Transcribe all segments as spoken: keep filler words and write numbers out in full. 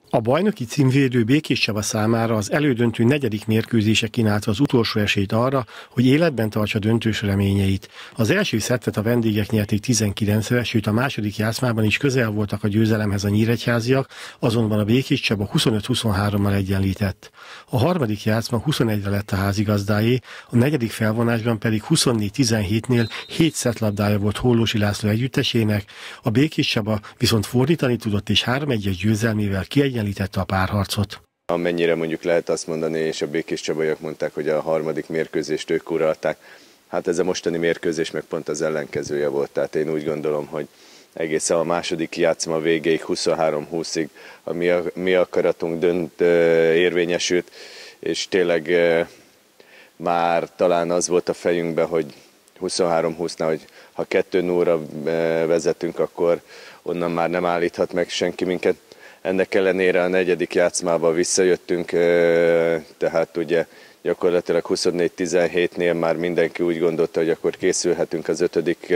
A bajnoki címvédő Békés Csaba számára az elődöntő negyedik mérkőzése kínálta az utolsó esélyt arra, hogy életben tartsa döntős reményeit. Az első szettet a vendégek nyerték tizenkilencre, sőt a második játszmában is közel voltak a győzelemhez a nyíregyháziak, azonban a Békés Csaba huszonöt huszonhárommal egyenlített. A harmadik játszma huszonegyre lett a házigazdáé, a negyedik felvonásban pedig huszonnégy tizenhétnél hét szettlabdája volt Hollósi László együttesének, a Békés Csaba viszont fordítani tudott és három egyes győzelmével kiegyenlítette a párharcot. Amennyire mondjuk lehet azt mondani, és a békés csabaiak mondták, hogy a harmadik mérkőzést ők uralták, hát ez a mostani mérkőzés meg pont az ellenkezője volt. Tehát én úgy gondolom, hogy egészen a második játszma végéig, huszonhárom húszig a mi, mi akaratunk dönt érvényesült, és tényleg már talán az volt a fejünkben, hogy huszonhárom húsznál, hogy ha kettő nullra vezetünk, akkor onnan már nem állíthat meg senki minket. Ennek ellenére a negyedik játszmába visszajöttünk, tehát ugye gyakorlatilag huszonnégy tizenhétnél már mindenki úgy gondolta, hogy akkor készülhetünk az ötödik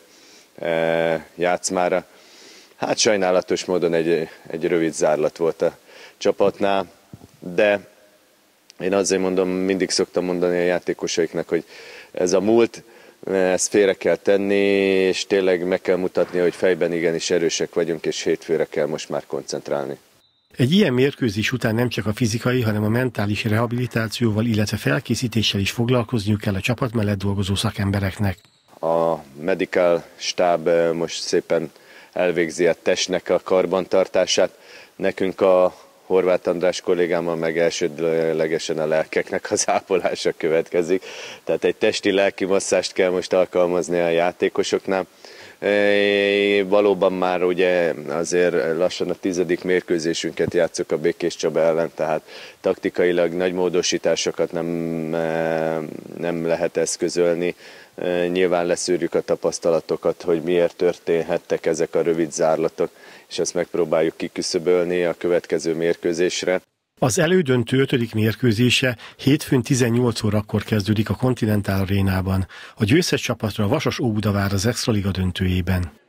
játszmára. Hát sajnálatos módon egy, egy rövid zárlat volt a csapatnál, de én azért mondom, mindig szoktam mondani a játékosaiknak, hogy ez a múlt, ezt félre kell tenni, és tényleg meg kell mutatni, hogy fejben igenis erősek vagyunk, és hétfőre kell most már koncentrálni. Egy ilyen mérkőzés után nem csak a fizikai, hanem a mentális rehabilitációval, illetve felkészítéssel is foglalkozniuk kell a csapat mellett dolgozó szakembereknek. A medical stáb most szépen elvégzi a testnek a karbantartását. Nekünk a Horváth András kollégámmal meg elsődlegesen a lelkeknek az ápolása következik. Tehát egy testi-lelki masszást kell most alkalmazni a játékosoknál. É, valóban már ugye azért lassan a tizedik mérkőzésünket játszok a Békés Csaba ellen, tehát taktikailag nagy módosításokat nem, nem lehet eszközölni. Nyilván leszűrjük a tapasztalatokat, hogy miért történhettek ezek a rövid zárlatok, és ezt megpróbáljuk kiküszöbölni a következő mérkőzésre. Az elődöntő ötödik mérkőzése hétfőn tizennyolc órakor kezdődik a Continental Arénában. A győztes csapatra a Vasas Óbuda vár az Extraliga döntőjében.